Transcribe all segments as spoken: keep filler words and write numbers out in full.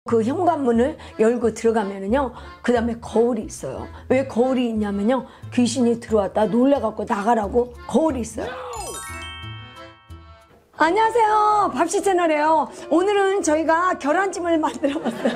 그 현관문을 열고 들어가면은요, 그 다음에 거울이 있어요. 왜 거울이 있냐면요, 귀신이 들어왔다 놀래갖고 나가라고 거울이 있어요. 안녕하세요, 밥시 채널이에요. 오늘은 저희가 계란찜을 만들어 봤어요.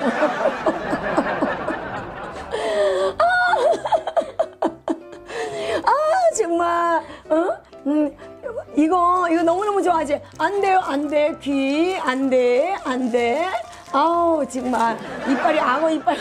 아 정말 어? 음, 이거 이거 너무너무 좋아하지? 안 돼요, 안 돼, 귀 안 돼, 안 돼. 아우 정말 이빨이 악어 이빨.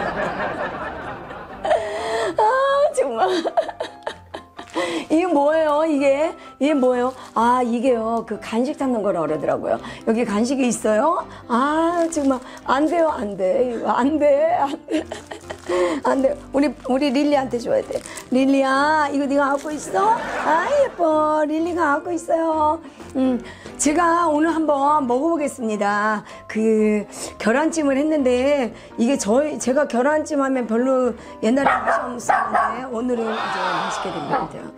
아 정말. 이게 뭐예요? 이게 이게 뭐예요? 아 이게요, 그 간식 찾는 거라 그러더라고요. 여기 간식이 있어요? 아 정말 안 돼요, 안 돼, 이거 안 돼, 안 돼, 안 돼. 우리 우리 릴리한테 줘야 돼. 릴리야, 이거 네가 갖고 있어? 아 예뻐, 릴리가 갖고 있어요. 음, 제가 오늘 한번 먹어보겠습니다. 그 계란찜을 했는데 이게 저희 제가 계란찜 하면 별로 옛날에 맛이 없었는데 오늘은 이제 맛있게 된 것 같아요.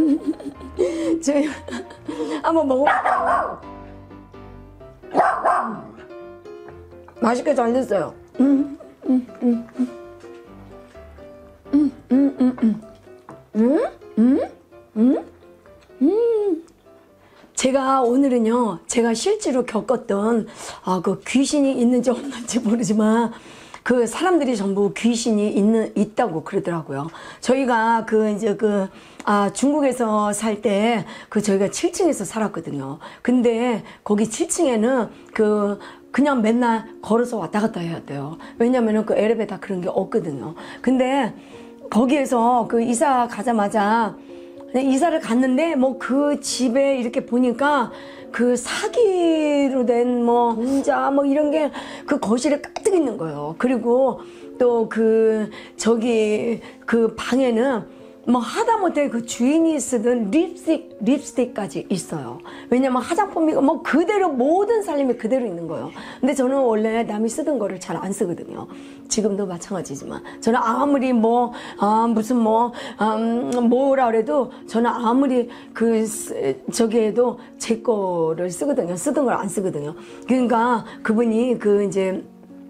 저희 한번 먹어볼게요. 맛있게 잘 됐어요. 음, 음, 음, 음, 음, 음, 음, 음, 음, 음, 음, 음. 제가 오늘은요, 제가 실제로 겪었던 아, 그 귀신이 있는지 없는지 모르지만 그 사람들이 전부 귀신이 있는 있다고 그러더라고요. 저희가 그 이제 그 아, 중국에서 살 때 그 저희가 칠 층에서 살았거든요. 근데 거기 칠 층에는 그 그냥 맨날 걸어서 왔다 갔다 해야 돼요. 왜냐면은 그 엘리베이터 그런 게 없거든요. 근데 거기에서 그 이사 가자마자 이사를 갔는데 뭐 그 집에 이렇게 보니까 그 사기로 된 뭐 공자 뭐 이런 게 그 거실에 가득 있는 거예요. 그리고 또 그 저기 그 방에는 뭐 하다못해 그 주인이 쓰던 립스틱, 립스틱까지 있어요. 왜냐면 화장품이 뭐 그대로 모든 살림이 그대로 있는 거예요. 근데 저는 원래 남이 쓰던 거를 잘 안 쓰거든요. 지금도 마찬가지지만 저는 아무리 뭐 아, 무슨 뭐 음, 뭐라 그래도 저는 아무리 그 저기 해도 제 거를 쓰거든요. 쓰던 걸 안 쓰거든요. 그러니까 그분이 그 이제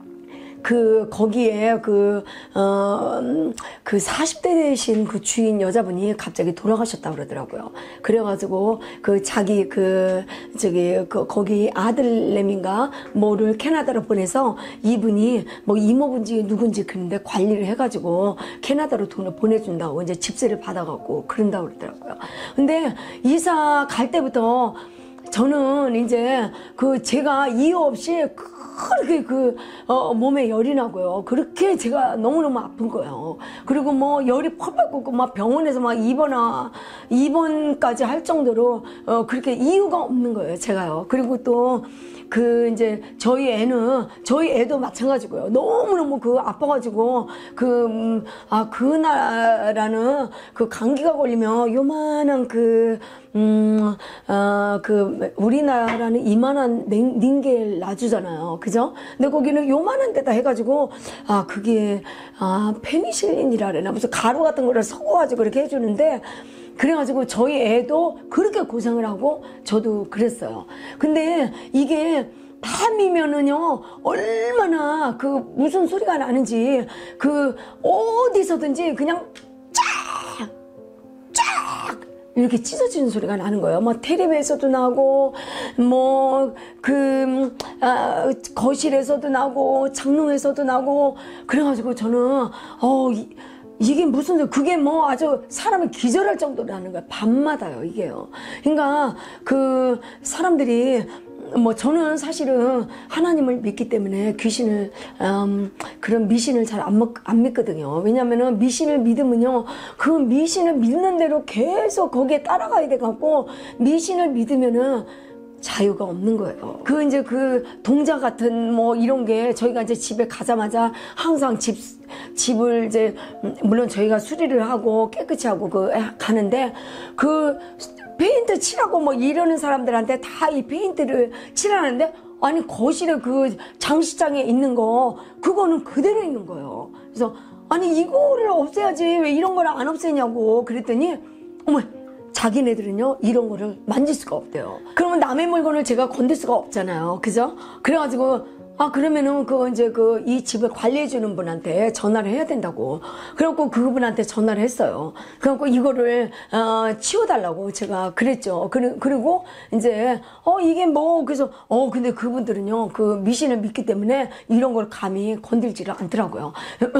그 거기에 그 어 그 사십 대 되신 그 주인 여자분이 갑자기 돌아가셨다 그러더라고요. 그래가지고 그 자기 그 저기 그 거기 아들내미인가 뭐를 캐나다로 보내서 이분이 뭐 이모분지 누군지 그런데 관리를 해가지고 캐나다로 돈을 보내준다고 이제 집세를 받아갖고 그런다고 그러더라고요. 근데 이사 갈 때부터 저는 이제 그 제가 이유 없이 그렇게 그 어, 몸에 열이 나고요. 그렇게 제가 너무너무 아픈 거예요. 그리고 뭐 열이 펄펄 끓고 막 병원에서 막 입원아 입원까지 할 정도로 어, 그렇게 이유가 없는 거예요, 제가요. 그리고 또 그 이제 저희 애는 저희 애도 마찬가지고요. 너무너무 그 아파가지고 그 음, 아 그나라는 그 감기가 걸리면 요만한 그 음, 어, 그, 우리나라는 이만한 닝, 닝겔 놔주잖아요. 그죠? 근데 거기는 요만한 데다 해가지고, 아, 그게, 아, 페니실린이라 그래나 무슨 가루 같은 거를 섞어가지고 이렇게 해주는데, 그래가지고 저희 애도 그렇게 고생을 하고, 저도 그랬어요. 근데 이게, 밤이면은요, 얼마나 그 무슨 소리가 나는지, 그, 어디서든지 그냥 쫙! 쫙! 이렇게 찢어지는 소리가 나는 거예요. 뭐 텔레비에서도 나고 뭐 그 아, 거실에서도 나고 장롱에서도 나고 그래가지고 저는 어 이, 이게 무슨 그게 뭐 아주 사람이 기절할 정도로 나는 거예요. 밤마다요 이게요. 그러니까 그 사람들이 뭐 저는 사실은 하나님을 믿기 때문에 귀신을 음, 그런 미신을 잘 안 안 믿거든요. 왜냐면은 미신을 믿으면요 그 미신을 믿는 대로 계속 거기에 따라가야 돼 갖고 미신을 믿으면은 자유가 없는 거예요. 그 이제 그 동자 같은 뭐 이런 게 저희가 이제 집에 가자마자 항상 집 집을 이제 물론 저희가 수리를 하고 깨끗이 하고 그 가는데 그 페인트 칠하고 뭐 이러는 사람들한테 다 이 페인트를 칠하는데 아니 거실에 그 장식장에 있는 거 그거는 그대로 있는 거예요. 그래서 아니 이거를 없애야지 왜 이런 거를 안 없애냐고 그랬더니 어머 자기네들은요 이런 거를 만질 수가 없대요. 그러면 남의 물건을 제가 건들 수가 없잖아요. 그죠? 그래가지고 아, 그러면은, 그, 이제, 그, 이 집을 관리해주는 분한테 전화를 해야 된다고. 그래갖고 그분한테 전화를 했어요. 그래갖고 이거를, 어, 치워달라고 제가 그랬죠. 그리, 그리고, 이제, 어, 이게 뭐, 그래서, 어, 근데 그분들은요, 그 미신을 믿기 때문에 이런 걸 감히 건들지를 않더라고요.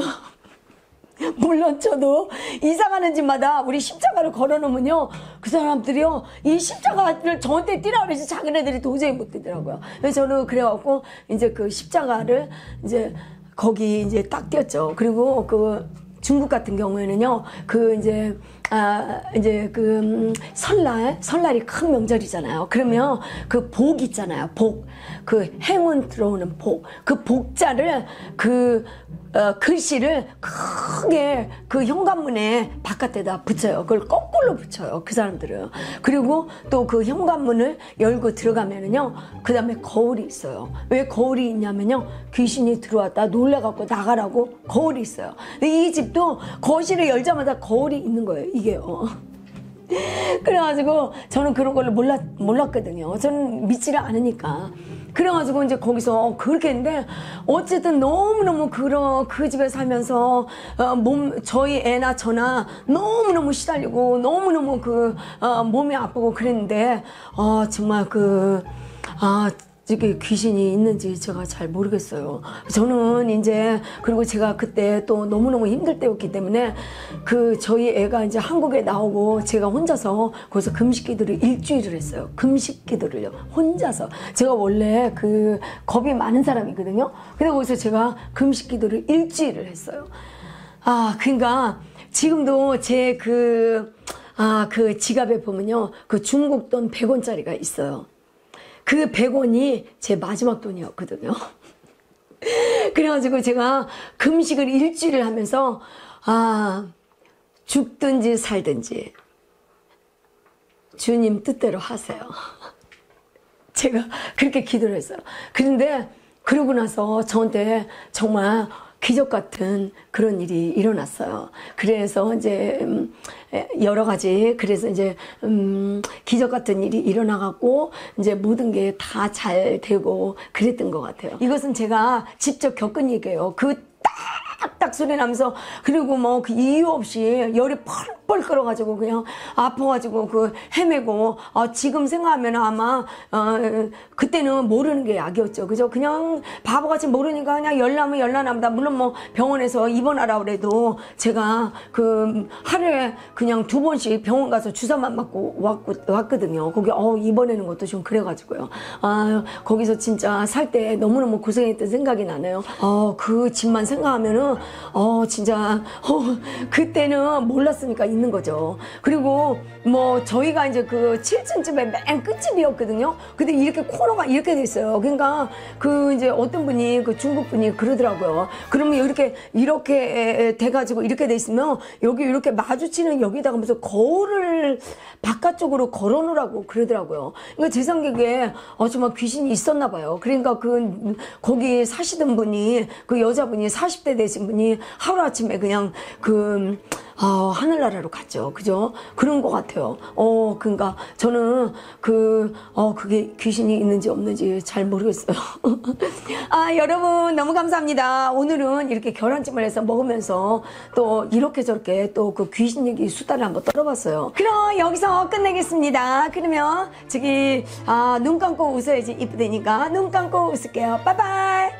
물론 저도 이사 가는 집마다 우리 십자가를 걸어놓으면요, 그 사람들이요 이 십자가를 저한테 띄라 그러지 자기네들이 도저히 못 띄더라고요. 그래서 저는 그래갖고 이제 그 십자가를 이제 거기 이제 딱 띄었죠. 그리고 그 중국 같은 경우에는요, 그 이제 아 이제 그 음, 설날 설날이 큰 명절이잖아요. 그러면 그 복 있잖아요. 복, 그 행운 들어오는 복, 그 복자를 그 어, 글씨를 크게 그 현관문에 바깥에다 붙여요. 그걸 거꾸로 붙여요, 그 사람들은. 그리고 또 그 현관문을 열고 들어가면은요, 그 다음에 거울이 있어요. 왜 거울이 있냐면요, 귀신이 들어왔다 놀래갖고 나가라고 거울이 있어요. 근데 이 집도 거실을 열자마자 거울이 있는 거예요, 이게요. 그래가지고 저는 그런 걸 몰랐, 몰랐거든요. 저는 믿지를 않으니까. 그래가지고 이제 거기서 그렇게 했는데, 어쨌든 너무너무 그런, 그 집에 살면서, 어, 몸, 저희 애나 저나 너무너무 시달리고, 너무너무 그, 어, 몸이 아프고 그랬는데, 어, 정말 그, 아, 이게 귀신이 있는지 제가 잘 모르겠어요. 저는 이제, 그리고 제가 그때 또 너무너무 힘들 때였기 때문에 그 저희 애가 이제 한국에 나오고 제가 혼자서 거기서 금식 기도를 일주일을 했어요. 금식 기도를요. 혼자서. 제가 원래 그 겁이 많은 사람이거든요. 근데 거기서 제가 금식 기도를 일주일을 했어요. 아, 그러니까 지금도 제 그, 아, 그 지갑에 보면요, 그 중국 돈 백 원짜리가 있어요. 그 백 원이 제 마지막 돈이었거든요. 그래가지고 제가 금식을 일주일을 하면서, 아, 죽든지 살든지 주님 뜻대로 하세요. 제가 그렇게 기도를 했어요. 그런데 그러고 나서 저한테 정말 기적 같은 그런 일이 일어났어요. 그래서 이제 음, 여러 가지, 그래서 이제 음, 기적 같은 일이 일어나갖고 이제 모든 게 다 잘 되고 그랬던 것 같아요. 이것은 제가 직접 겪은 얘기예요. 그 딱딱 소리 나면서, 그리고 뭐 그 이유 없이 열이 펄펄 끓어가지고 그냥 아파가지고 그 헤매고, 어, 지금 생각하면 아마 어, 그때는 모르는 게 약이었죠. 그죠? 그냥 바보같이 모르니까 그냥 열나면 열나납니다. 물론 뭐 병원에서 입원하라 그래도 제가 그 하루에 그냥 두 번씩 병원 가서 주사만 맞고 왔고, 왔거든요. 거기 어 입원하는 것도 좀 그래가지고요. 아, 거기서 진짜 살 때 너무너무 고생했던 생각이 나네요. 어, 그 집만 생각하면은 어 진짜 어 그때는 몰랐으니까 있는 거죠. 그리고 뭐 저희가 이제 그 칠 층집의 맨 끝집이었거든요. 근데 이렇게 코너가 이렇게 돼 있어요. 그러니까 그 이제 어떤 분이 그 중국 분이 그러더라고요. 그러면 이렇게 이렇게 돼가지고 이렇게 돼 있으면 여기 이렇게 마주치는 여기다가 무슨 거울을 바깥쪽으로 걸어놓으라고 그러더라고요. 그러니까 제 생각에 어 정말 귀신이 있었나 봐요. 그러니까 그 거기 사시던 분이, 그 여자분이 사십 대 되신 분이 하루아침에 그냥 그 아, 하늘나라로 갔죠. 그죠? 그런 것 같아요. 어, 그러니까 저는 그, 어, 그게 귀신이 있는지 없는지 잘 모르겠어요. 아, 여러분 너무 감사합니다. 오늘은 이렇게 계란찜을 해서 먹으면서 또 이렇게 저렇게 또 그 귀신 얘기 수다를 한번 떨어봤어요. 그럼 여기서 끝내겠습니다. 그러면 저기, 아, 눈 감고 웃어야지 이쁘다니까 눈 감고 웃을게요. 빠이빠이.